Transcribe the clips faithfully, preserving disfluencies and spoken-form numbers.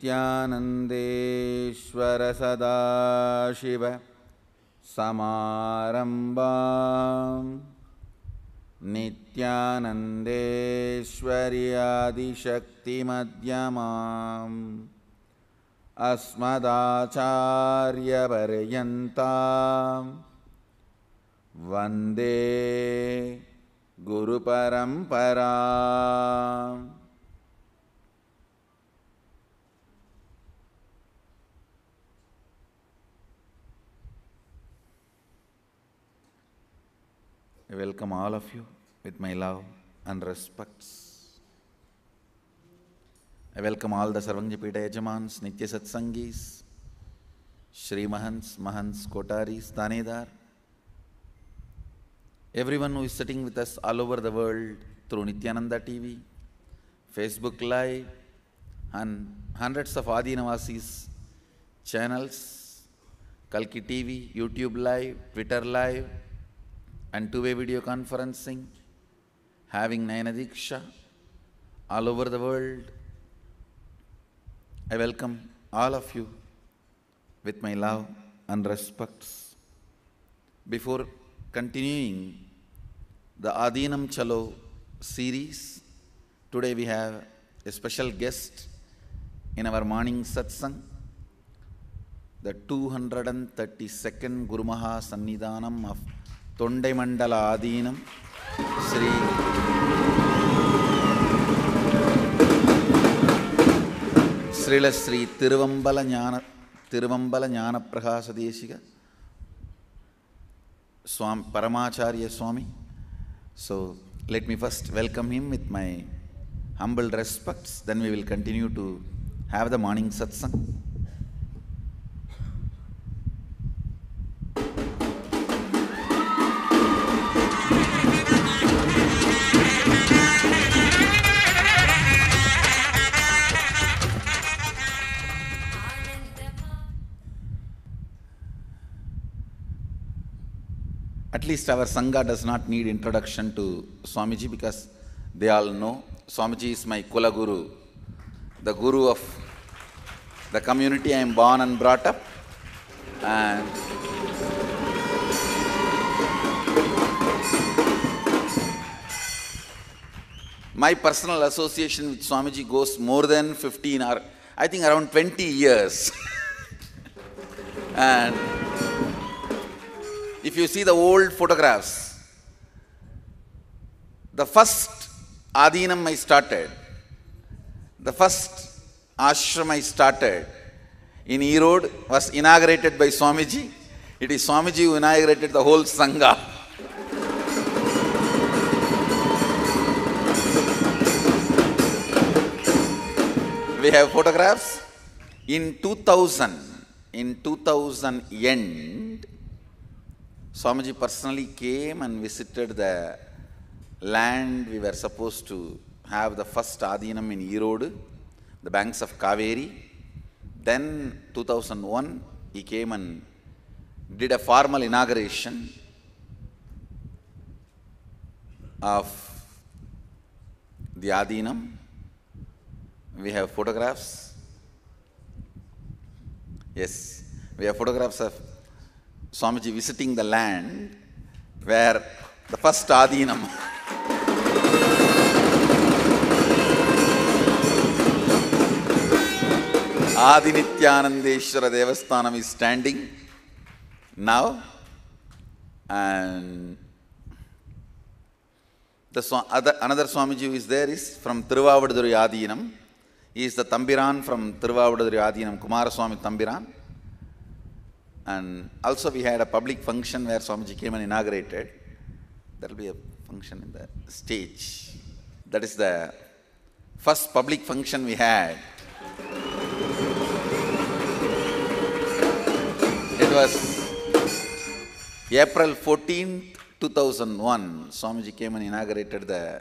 नित्यानन्देश्वर सदाशिव समारम्भाम् नित्यानन्देश्वरि आदिशक्तिमध्यमाम् अस्मदाचार्यपर्यन्ताम् वन्दे गुरुपरम्पराम्। I welcome all of you with my love and respects. I welcome all the Sarvangjapita Yajamans, Nitya Satsangis, Shri Mahants, Mahants, Kotaris, Tanedar, everyone who is sitting with us all over the world through Nityananda T V, Facebook Live, and hundreds of Adinavasis channels, Kalki T V, YouTube Live, Twitter Live, and two-way video conferencing, having Nayana Diksha all over the world. I welcome all of you with my love and respects. Before continuing the Adinam Chalo series, today we have a special guest in our morning satsang, the two hundred thirty-second Guru Maha Sannidhanam of Tondai Mandala Adinam, Sri Srila Sri Tiruvambala Jnana Tiruvambala Jnana Prahasa Deshika Swami Paramacharya Swami. So let me first welcome him with my humble respects, then we will continue to have the morning satsang. At least our Sangha does not need introduction to Swamiji, because they all know Swamiji is my Kula Guru, the Guru of the community I am born and brought up. And my personal association with Swamiji goes more than fifteen or I think around twenty years. And if you see the old photographs, the first Adinam I started, the first ashram I started in Erode was inaugurated by Swamiji. It is Swamiji who inaugurated the whole Sangha. We have photographs. In two thousand, in two thousand end, Swamiji personally came and visited the land we were supposed to have the first Adinam in Erode, the banks of Kaveri. Then two thousand one, he came and did a formal inauguration of the Adinam. We have photographs. Yes, we have photographs of Swamiji visiting the land where the first Adinam Adi Nityanandeshwara Devasthanam is standing now, and the other, another Swamiji who is there is from Tiruvavaduduri Adinam. He is the Tambiran from Tiruvavaduduri Adinam, Kumaraswamy Tambiran. And also we had a public function where Swamiji came and inaugurated. There will be a function in the stage. That is the first public function we had. It was April fourteenth, two thousand one. Swamiji came and inaugurated the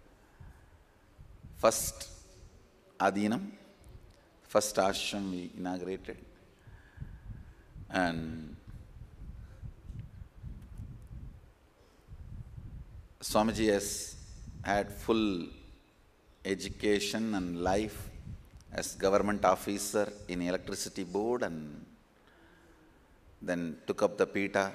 first Adinam, first ashram we inaugurated. And Swamiji has had full education and life as government officer in electricity board, and then took up the Pita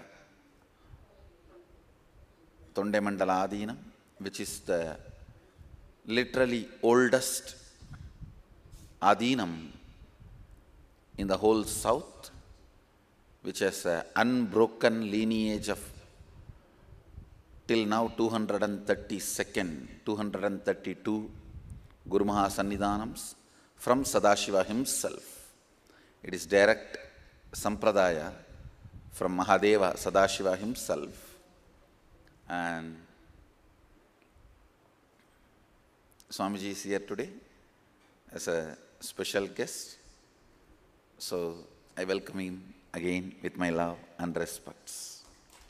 Tondemandala Adinam, which is the literally oldest Adinam in the whole south, which has an unbroken lineage of till now two hundred thirty-second, two hundred thirty-two Guru Maha Sannidhanams from Sadashiva himself. It is direct Sampradaya from Mahadeva Sadashiva himself. And Swamiji is here today as a special guest. So I welcome him again with my love and respects.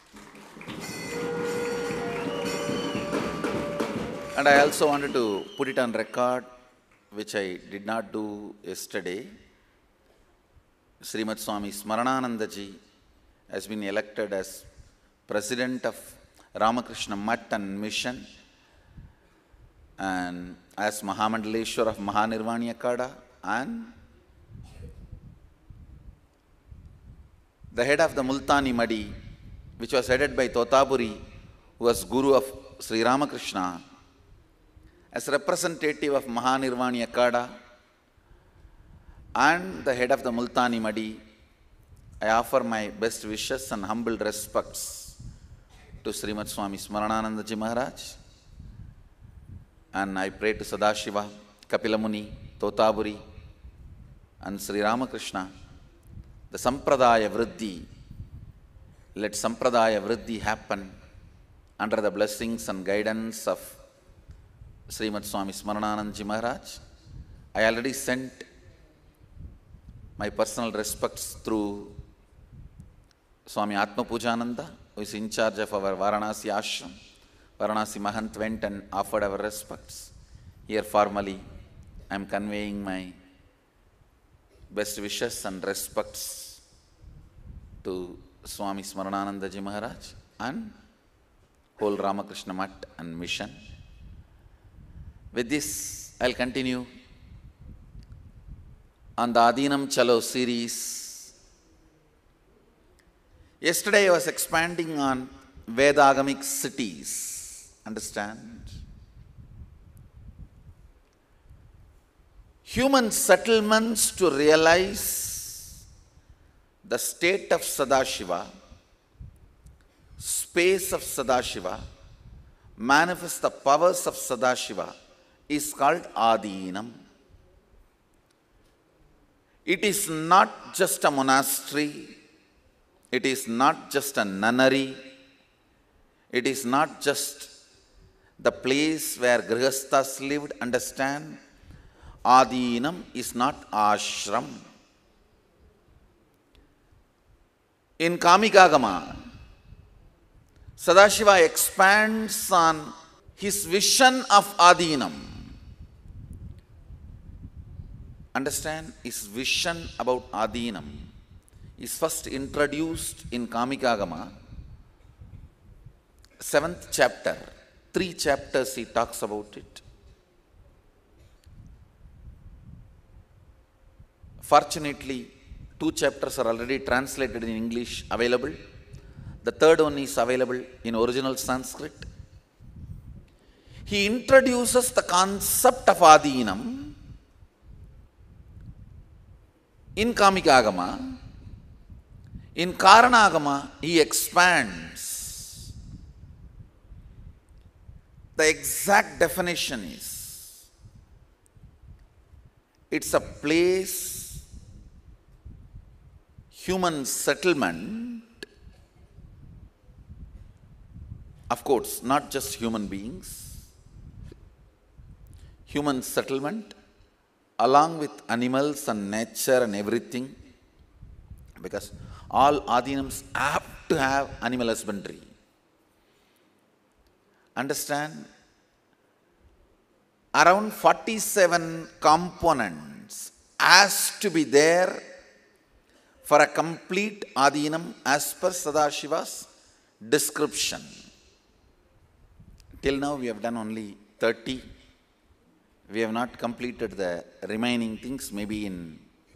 And I also wanted to put it on record, which I did not do yesterday. Srimad Swami Smarananandaji has been elected as President of Ramakrishna Math and Mission, and as Mahamandaleshwar of Mahanirvani Akada, and the head of the Multani Madi, which was headed by Totaburi, who was Guru of Sri Ramakrishna, as representative of Mahanirvani Akada, and the head of the Multani Madi, I offer my best wishes and humble respects to Srimad Swami Smarananandaji Maharaj, and I pray to Sadashiva, Kapilamuni, Totaburi, and Sri Ramakrishna, the Sampradaya Vriddhi. Let Sampradaya Vriddhi happen under the blessings and guidance of Srimad Swami Smarananandaji Maharaj. I already sent my personal respects through Swami Atma Pujananda, who is in charge of our Varanasi Ashram. Varanasi Mahant went and offered our respects. Here formally, I am conveying my best wishes and respects to Swami Smarananandaji Maharaj and whole Ramakrishna Math and Mission. With this, I will continue on the Adinam Chalo series. Yesterday I was expanding on Vedagamic cities. Understand? Human settlements to realize the state of Sadashiva, space of Sadashiva, manifest the powers of Sadashiva, is called Adinam. It is not just a monastery, it is not just a nunnery, it is not just the place where Grihasthas lived. Understand? Adinam is not ashram. In Kamikagama, Sadashiva expands on his vision of Adinam. Understand? His vision about Adinam is first introduced in Kamikagama, seventh chapter. Three chapters he talks about it. Fortunately, two chapters are already translated in English, available. The third one is available in original Sanskrit. He introduces the concept of Adinam in Kamikagama. In Karanagama, he expands. The exact definition is, it's a place, human settlement, of course, not just human beings, human settlement along with animals and nature and everything, because all Adinams have to have animal husbandry. Understand? Around forty-seven components has to be there for a complete Adinam as per Sadashiva's description. Till now we have done only thirty. We have not completed the remaining things, maybe in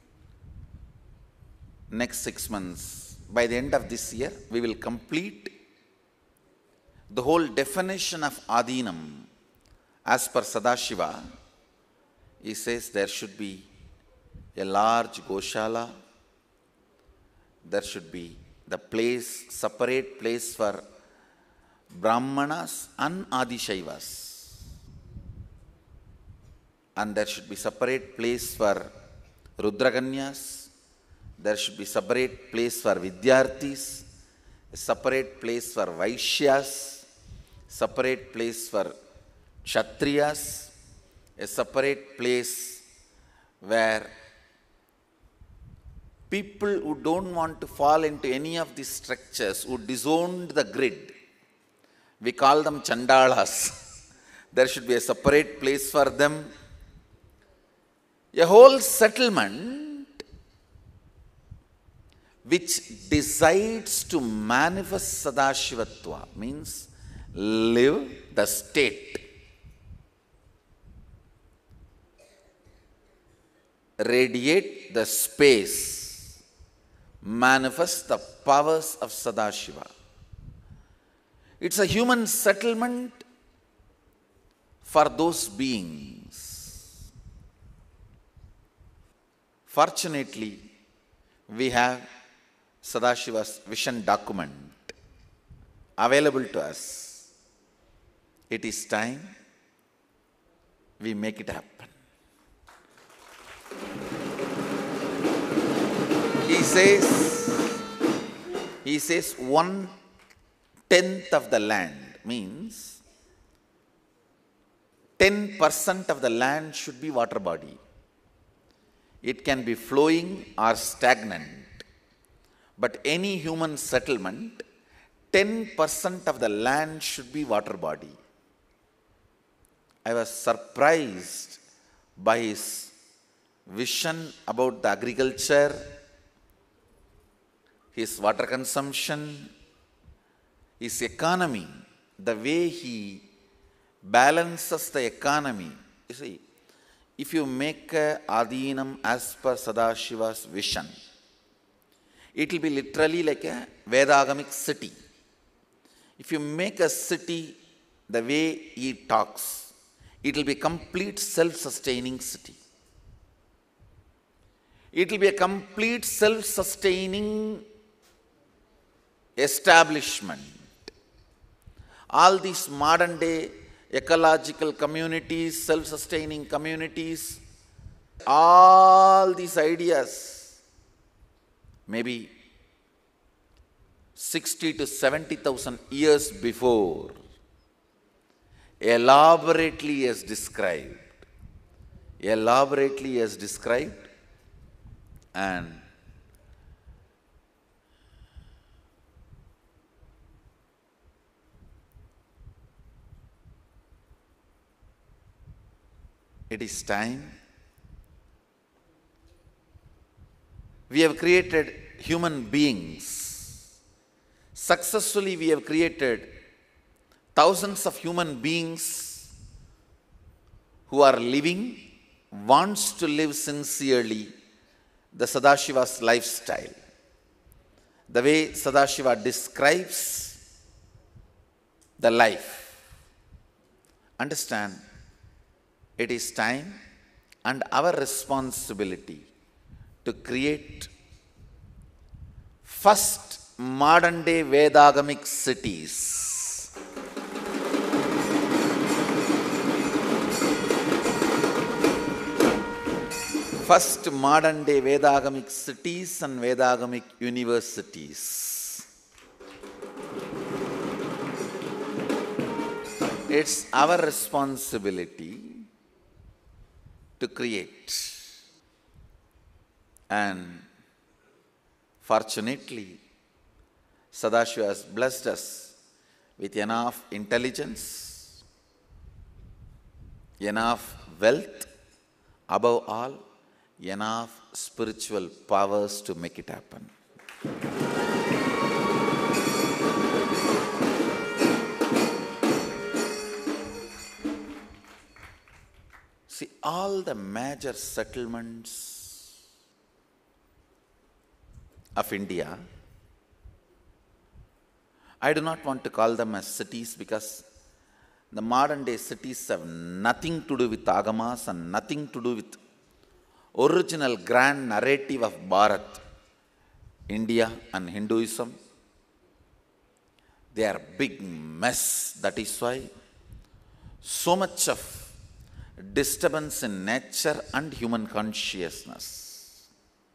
next six months. By the end of this year, we will complete the whole definition of Adinam. As per Sadashiva, he says there should be a large Goshala, there should be the place, separate place for Brahmanas and Adishaivas. And there should be separate place for Rudraganyas, there should be separate place for Vidyarthis, a separate place for Vaishyas, separate place for Kshatriyas, a separate place where people who don't want to fall into any of these structures, who disowned the grid, we call them Chandalas. There should be a separate place for them. A whole settlement which decides to manifest Sadashivatva, means live the state, radiate the space, manifest the powers of Sadashiva. It's a human settlement for those beings. Fortunately, we have Sadashiva's vision document available to us. It is time we make it happen. He says, he says one tenth of the land, means ten percent of the land should be water body. It can be flowing or stagnant. But any human settlement, ten percent of the land should be water body. I was surprised by his vision about the agriculture, his water consumption, his economy, the way he balances the economy. You see, if you make a Adinam as per Sadashiva's vision, it will be literally like a Vedagamic city. If you make a city the way he talks, it will be a complete self-sustaining city. It will be a complete self-sustaining establishment. All these modern day ecological communities, self-sustaining communities, all these ideas, maybe sixty to seventy thousand years before, elaborately as described, elaborately as described, and it is time. We have created human beings. Successfully, we have created thousands of human beings who are living, wants to live sincerely the Sadashiva's lifestyle. The way Sadashiva describes the life. Understand, it is time and our responsibility to create first modern day Vedagamic cities. First modern day Vedagamic cities and Vedagamic universities. It's our responsibility to create. And fortunately, Sadashiva has blessed us with enough intelligence, enough wealth, above all, enough spiritual powers to make it happen. See, all the major settlements of India, I do not want to call them as cities because the modern day cities have nothing to do with Agamas and nothing to do with original grand narrative of Bharat, India and Hinduism. They are big mess. That is why so much of disturbance in nature and human consciousness.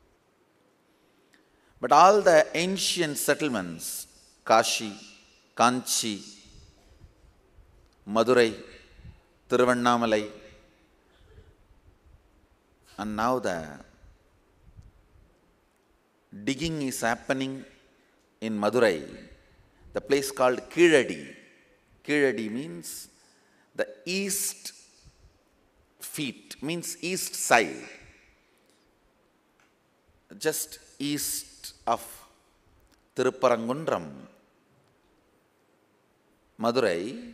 But all the ancient settlements, Kashi, Kanchi, Madurai, Tiruvannamalai, and now the digging is happening in Madurai, the place called Keezhadi. Keezhadi means the east feet, means east side, just east of Tirupparangundram, Madurai.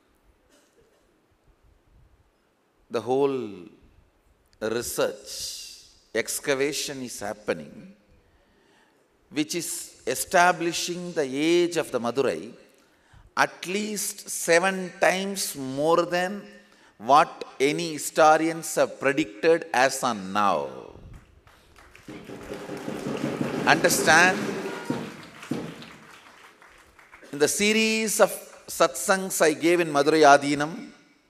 The whole research, excavation is happening, which is establishing the age of the Madurai at least seven times more than what any historians have predicted as on now. Understand? In the series of satsangs I gave in Madurai Adinam,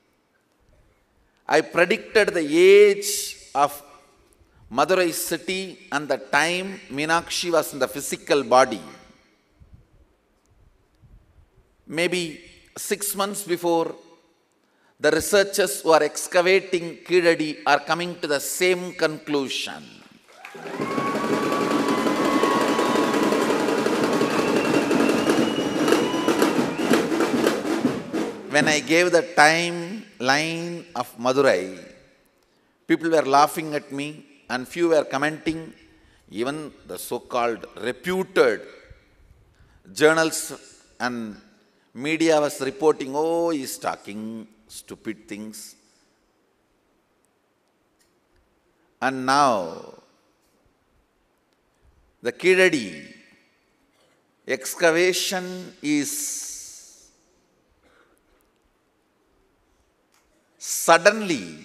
I predicted the age of Madurai city and the time Meenakshi was in the physical body. Maybe six months before, the researchers who are excavating Keezhadi are coming to the same conclusion. When I gave the timeline of Madurai, people were laughing at me and few were commenting. Even the so-called reputed journals and media was reporting, oh, he's talking stupid things. And now, the Keezhadi excavation is suddenly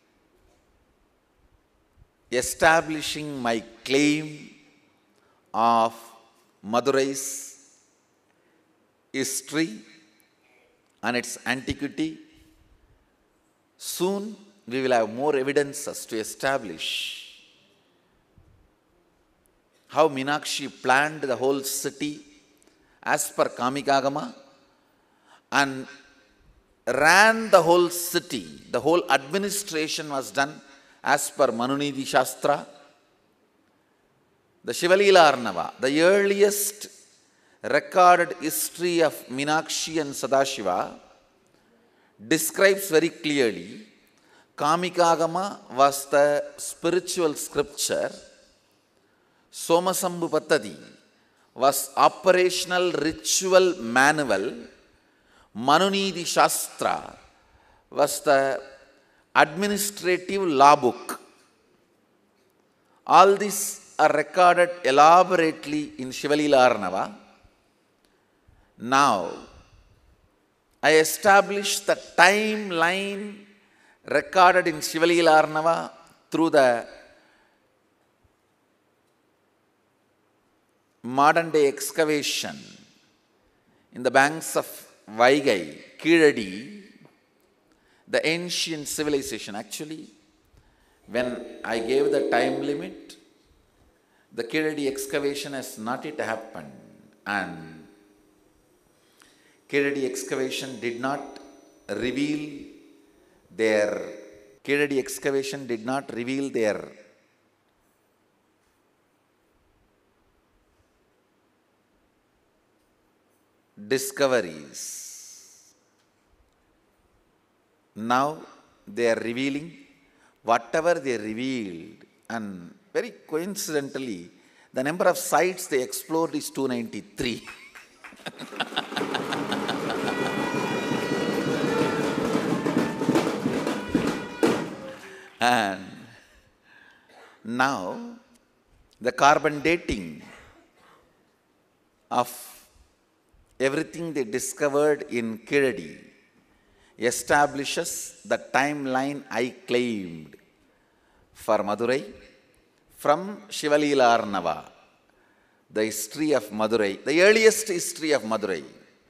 establishing my claim of Madurai's history and its antiquity. Soon we will have more evidences to establish how Meenakshi planned the whole city as per Kamikagama and ran the whole city. The whole administration was done as per Manunidhi Shastra. The Shivalila Arnava, the earliest recorded history of Meenakshi and Sadashiva, describes very clearly Kamikagama was the spiritual scripture, Somasambhu Pattadi was operational ritual manual, Manunidhi Shastra was the administrative law book. All these are recorded elaborately in Shivalila Arnava. Now, I established the timeline recorded in Shivalila Arnava through the modern day excavation in the banks of Vaigai, Keezhadi, the ancient civilization. Actually, when I gave the time limit, the Keezhadi excavation has not yet happened, and Keezhadi excavation did not reveal their Keezhadi excavation did not reveal their discoveries. Now they are revealing whatever they revealed, and very coincidentally, the number of sites they explored is two hundred ninety-three. And now the carbon dating of everything they discovered in Kiradi establishes the timeline I claimed for Madurai from Shivalila Arnava, the history of Madurai, the earliest history of Madurai.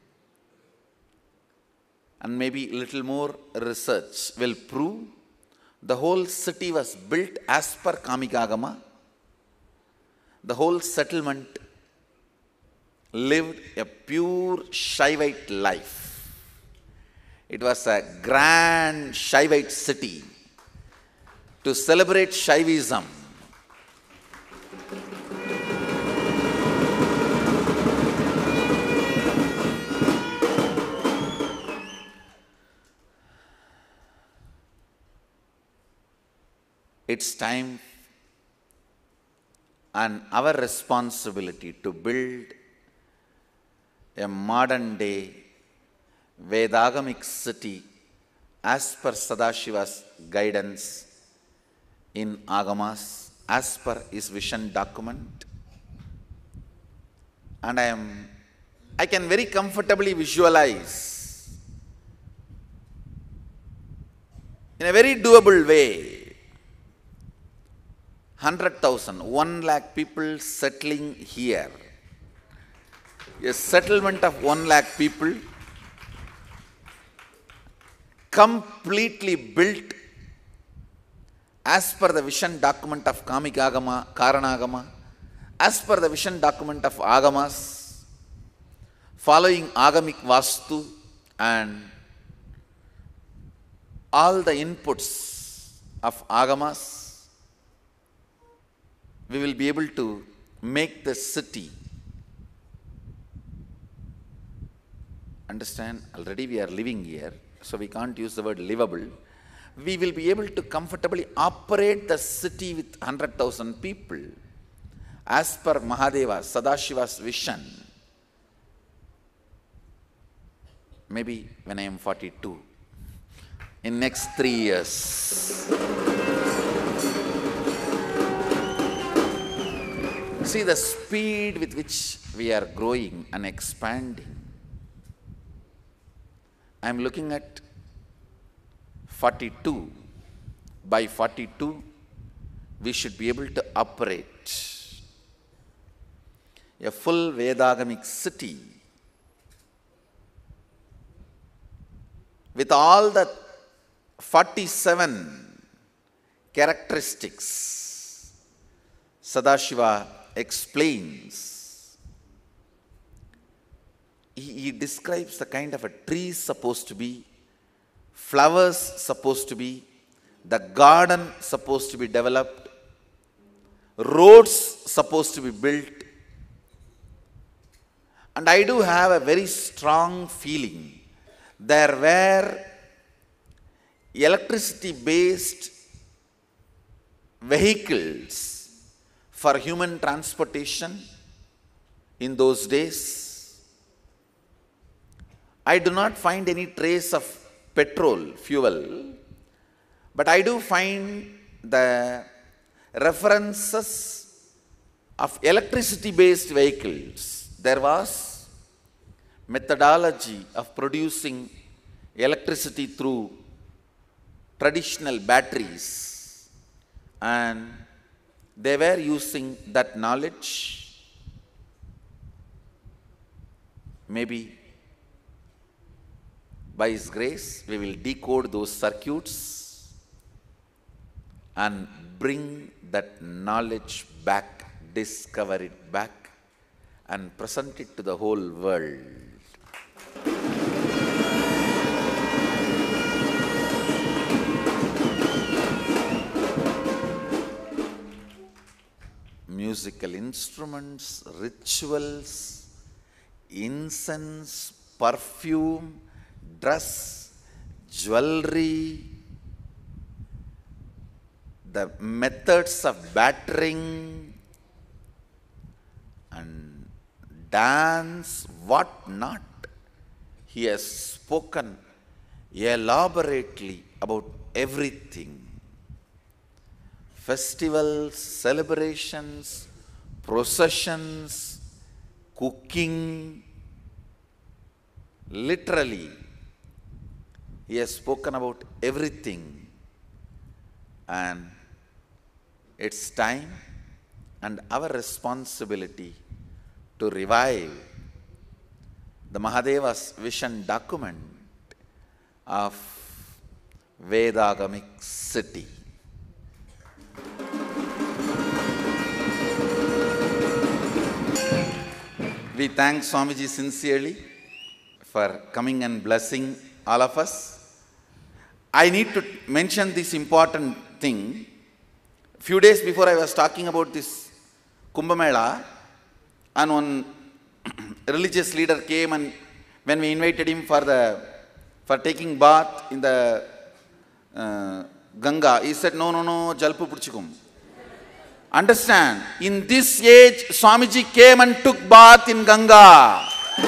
And maybe a little more research will prove the whole city was built as per Kamikagama. The whole settlement lived a pure Shaivite life. It was a grand Shaivite city to celebrate Shaivism. It's time and our responsibility to build a modern day Vedagamic city as per Sadashiva's guidance in Agamas, as per his vision document. And I am, I can very comfortably visualize in a very doable way one hundred thousand, one lakh people settling here. A settlement of one lakh people completely built as per the vision document of Kamikagama, Karanagama, as per the vision document of Agamas, following Agamic Vastu and all the inputs of Agamas, we will be able to make the city. Understand, already we are living here, so we can't use the word livable. We will be able to comfortably operate the city with one hundred thousand people as per Mahadeva, Sadashiva's vision. Maybe when I am forty-two, in next three years. See the speed with which we are growing and expanding. I am looking at forty-two. By forty-two, we should be able to operate a full Vedagamic city with all the forty-seven characteristics Sadashiva explains. He, he describes the kind of a tree supposed to be, flowers supposed to be, the garden supposed to be developed, roads supposed to be built. And I do have a very strong feeling there were electricity based vehicles for human transportation in those days. I do not find any trace of petrol fuel, but I do find the references of electricity based vehicles. There was methodology of producing electricity through traditional batteries, and they were using that knowledge. Maybe by His grace, we will decode those circuits and bring that knowledge back, discover it back, and present it to the whole world. Musical instruments, rituals, incense, perfume, dress, jewelry, the methods of battering and dance, what not. He has spoken elaborately about everything. festivals, celebrations, processions, cooking. Literally, he has spoken about everything. And it's time and our responsibility to revive the Mahadeva's vision document of Vedagamic city. We thank Swamiji sincerely for coming and blessing all of us. I need to mention this important thing. Few days before I was talking about this Kumbh Mela, and one religious leader came, and when we invited him for the for taking bath in the uh, Ganga, he said, no, no, no, jalpu pudichukum. Understand, in this age, Swamiji came and took bath in Ganga.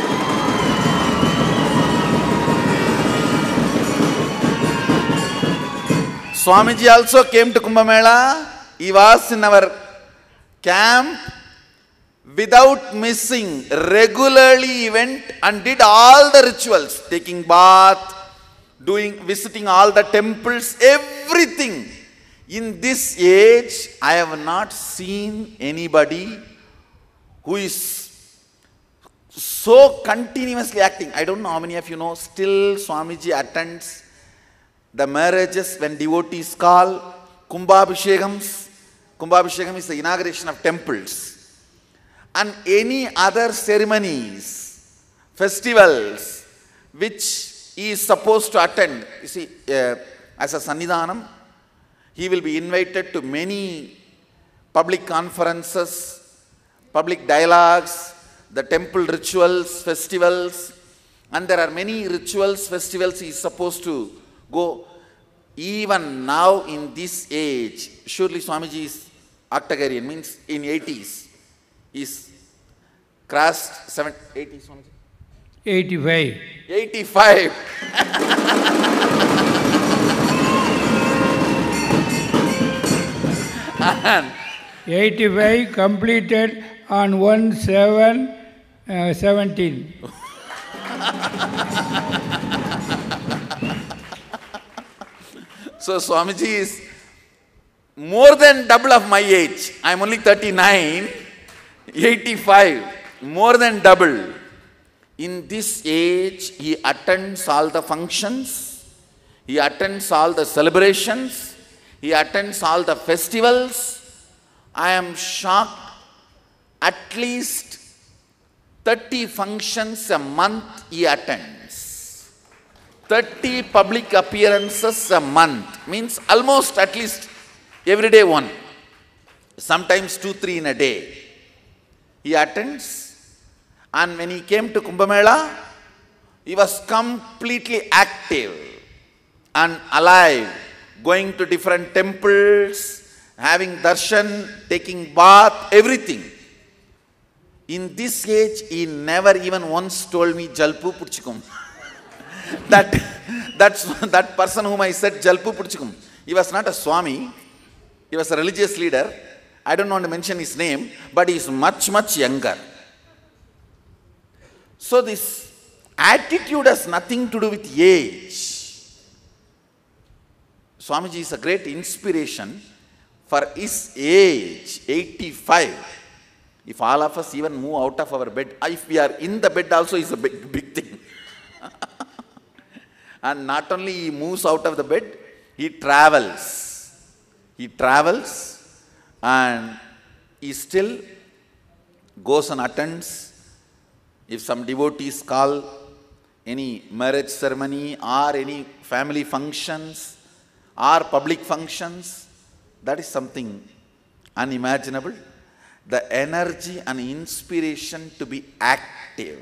Swamiji also came to Kumbh Mela. He was in our camp without missing. Regularly he went and did all the rituals, taking bath, doing, visiting all the temples, everything. In this age, I have not seen anybody who is so continuously acting. I don't know how many of you know, still Swamiji attends the marriages when devotees call, Kumbhabhishekams. Kumbhabhishekam is the inauguration of temples. And any other ceremonies, festivals, which he is supposed to attend. You see, uh, as a Sannidhanam, he will be invited to many public conferences, public dialogues, the temple rituals, festivals, and there are many rituals, festivals he is supposed to go. Even now in this age, surely Swamiji is octogenarian, means in eighties, is crossed seven, eighty, Swamiji? eighty-five. eighty-five. eighty-five completed on one seven seventeen. So Swamiji is more than double of my age. I am only thirty-nine, eighty-five, more than double. In this age, he attends all the functions, he attends all the celebrations, he attends all the festivals. I am shocked. At least thirty functions a month he attends. thirty public appearances a month. Means almost at least every day one. Sometimes two, three in a day. He attends. And when he came to Kumbh Mela, he was completely active and alive, going to different temples, having darshan, taking bath, everything. In this age, he never even once told me, Jalpu Pudichukum. that, that's, that person whom I said, Jalpu Pudichukum, he was not a Swami, he was a religious leader. I don't want to mention his name, but he is much, much younger. So this attitude has nothing to do with age. Swamiji is a great inspiration for his age, eighty-five. If all of us even move out of our bed, if we are in the bed also is a big, big thing. And not only he moves out of the bed, he travels. He travels and he still goes and attends. If some devotees call any marriage ceremony or any family functions or public functions, that is something unimaginable. The energy and inspiration to be active.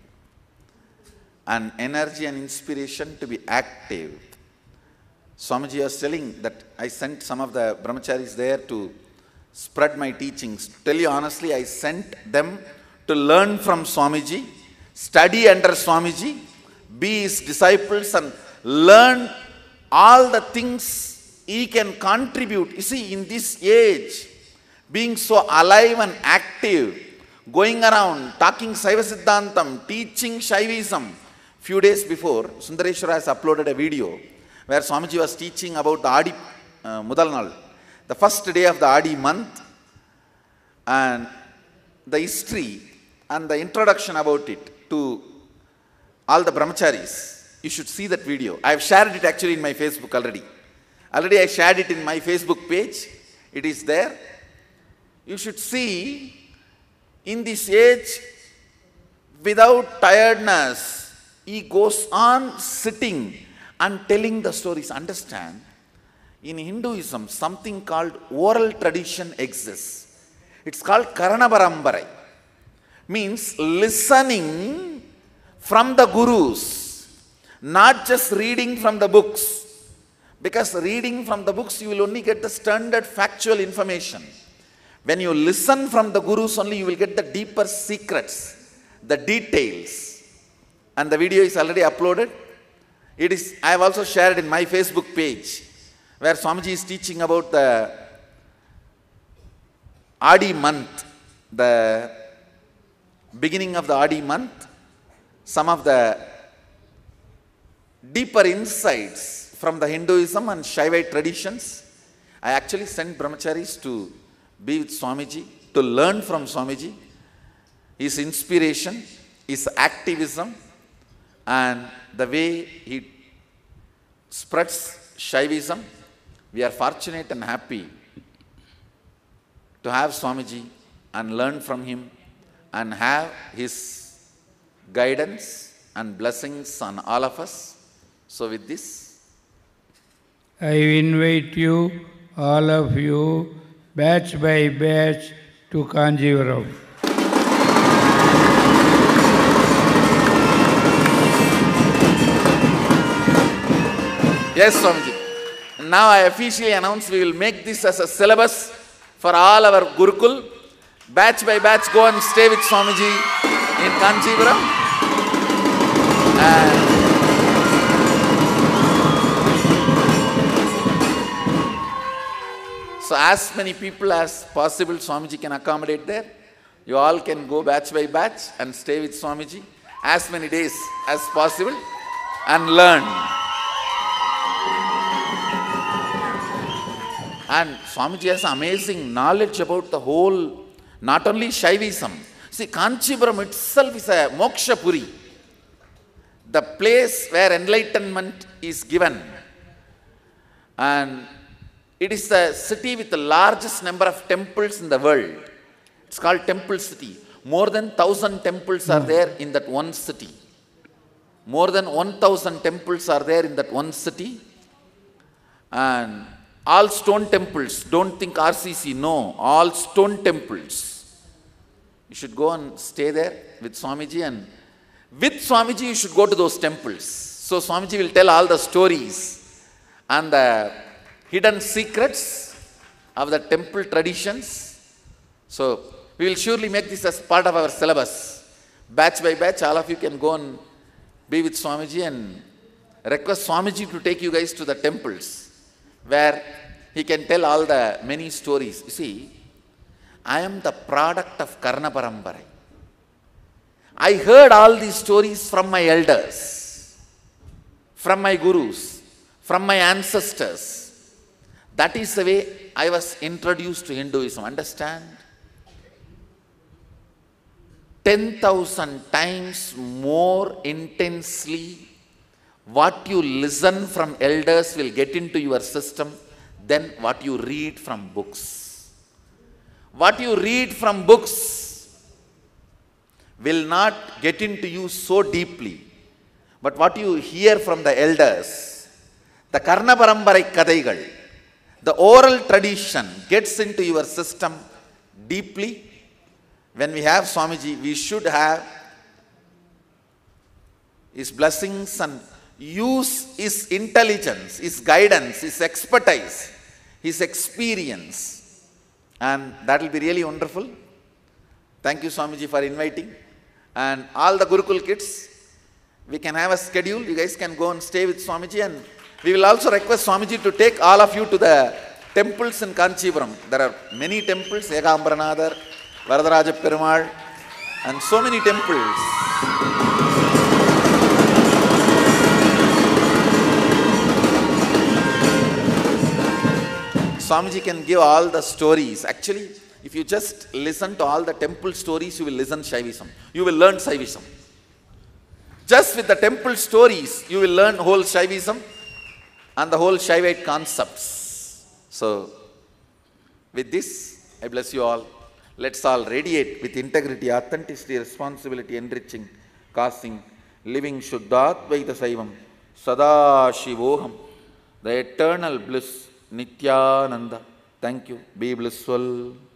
And energy and inspiration to be active. Swamiji was telling that I sent some of the brahmacharis there to spread my teachings. To tell you honestly, I sent them to learn from Swamiji, study under Swamiji, be his disciples and learn all the things he can contribute. You see, in this age, being so alive and active, going around, talking Saiva Siddhantam, teaching Shaivism. Few days before, Sundareshwara has uploaded a video where Swamiji was teaching about the Adi uh, Mudalnal, the first day of the Adi month, and the history and the introduction about it to all the brahmacharis. You should see that video. I have shared it actually in my Facebook already. Already I shared it in my Facebook page. It is there. You should see, in this age, without tiredness, he goes on sitting and telling the stories. Understand, in Hinduism, something called oral tradition exists. It's called Karana Parambarai. Means listening from the gurus, not just reading from the books. Because reading from the books, you will only get the standard factual information. When you listen from the gurus only, you will get the deeper secrets, the details. And the video is already uploaded. It is, I have also shared in my Facebook page, where Swamiji is teaching about the Adi month, the beginning of the Adi month, some of the deeper insights from the Hinduism and Shaivite traditions. I actually sent brahmacharis to be with Swamiji, to learn from Swamiji, his inspiration, his activism, and the way he spreads Shaivism. We are fortunate and happy to have Swamiji and learn from him and have his guidance and blessings on all of us. So with this, I invite you, all of you, batch by batch, to Kanjivaram. Yes, Swamiji. Now I officially announce we will make this as a syllabus for all our Gurukul. Batch by batch, go and stay with Swamiji in Kanjivaram. And so as many people as possible Swamiji can accommodate there. You all can go batch by batch and stay with Swamiji as many days as possible and learn. And Swamiji has amazing knowledge about the whole, not only Shaivism. See, Kanchipuram itself is a Moksha Puri, the place where enlightenment is given. And it is the city with the largest number of temples in the world. It's called Temple City. More than thousand temples are there in that one city. More than one thousand temples are there in that one city. And all stone temples. Don't think R C C. No, all stone temples. You should go and stay there with Swamiji, and with Swamiji you should go to those temples. So Swamiji will tell all the stories and the hidden secrets of the temple traditions. So we will surely make this as part of our syllabus. Batch by batch, all of you can go and be with Swamiji and request Swamiji to take you guys to the temples where he can tell all the many stories. You see, I am the product of Karna Parambarai. I heard all these stories from my elders, from my gurus, from my ancestors. That is the way I was introduced to Hinduism. Understand? ten thousand times more intensely what you listen from elders will get into your system than what you read from books. What you read from books will not get into you so deeply. But what you hear from the elders, the Karna Parambarai Kadaigal, the oral tradition gets into your system deeply. When we have Swamiji, we should have his blessings and use his intelligence, his guidance, his expertise, his experience. And that will be really wonderful. Thank you, Swamiji, for inviting. And all the Gurukul kids, we can have a schedule. You guys can go and stay with Swamiji and We will also request Swamiji to take all of you to the temples in Kanchipuram. There are many temples, Ekambranadar, Varadaraja Perumal, and so many temples. Swamiji can give all the stories. Actually, if you just listen to all the temple stories, you will listen Shaivism. You will learn Shaivism. Just with the temple stories, you will learn whole Shaivism and the whole Shaivite concepts. So, with this, I bless you all. Let's all radiate with integrity, authenticity, responsibility, enriching, causing, living Shuddhadvaita Saivam, Sada Shivoham, the eternal bliss, Nityananda. Thank you. Be blissful.